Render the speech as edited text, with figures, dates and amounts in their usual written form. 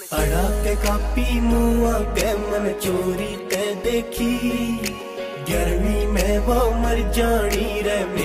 अड़ा के कापी मुआ के मन चोरी ते देखी 11वीं में वो मर जानी रे।